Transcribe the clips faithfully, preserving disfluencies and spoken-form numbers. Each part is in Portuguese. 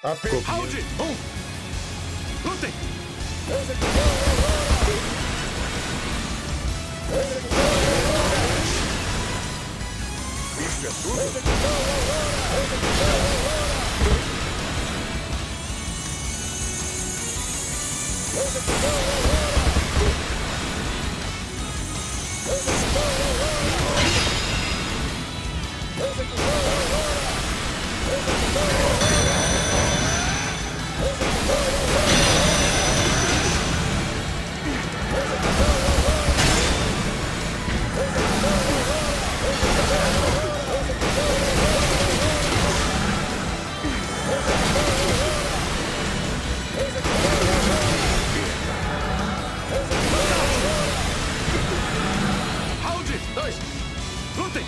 Apenas... Round um. Lutem. Isso é tudo? Round dois. Lutem.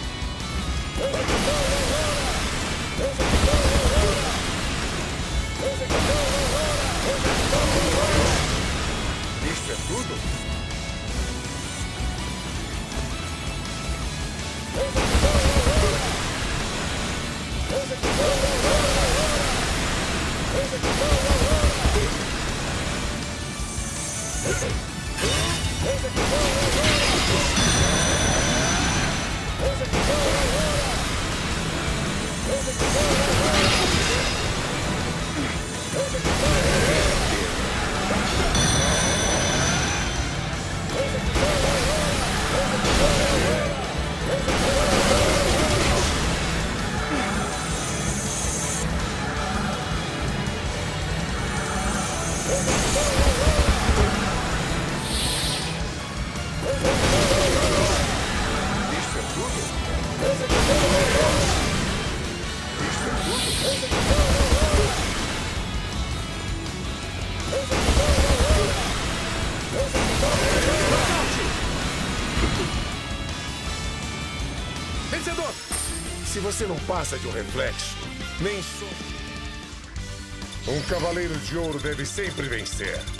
Isso é tudo? Vencedor. Se você não passa de um reflexo, nem só... Um cavaleiro de ouro deve sempre vencer.